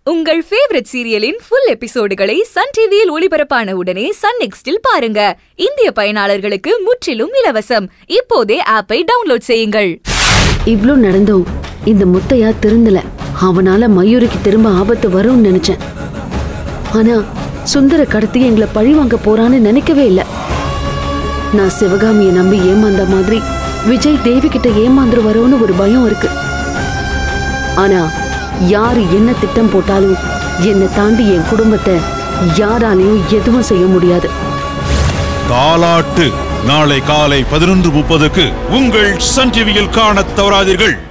உங்கள் ஃபேவரட் சீரியலின் ஃபுல் எபிசோடுகளை சன் டிவியில் ஒளிபரப்பான உடனே சன் நெக்ஸ்டில் பாருங்க. இந்திய பயனாளர்களுக்கு முற்றிலும் இலவசம். இப்போதே ஆப்பை டவுன்லோட் செய்யுங்கள். இவ்ளோ நடந்தும் இந்த முத்தையா திருந்தல. அவனால மயூரிக்கு திரும்ப ஆபத்து வரும்னு நினைச்சேன். ஆனா சுந்தர கடத்தி எங்களை பழி வாங்க போறான்னு நினைக்கவே இல்ல. நான் சிவகாமியை நம்பி ஏமாந்த மாதிரி விஜய் தேவி கிட்ட ஏமாந்துருவாரோன்னு ஒரு பயம் இருக்கு. ஆனா யாரு என்ன திட்டம் போட்டாலும் என்னை தாண்டி என் குடும்பத்தை யாராலையும் எதுவும் செய்ய முடியாது. தாலாட்டு நாளை காலை 11:30க்கு உங்கள் சன் டிவியில் காணத் தவறாதீர்கள்.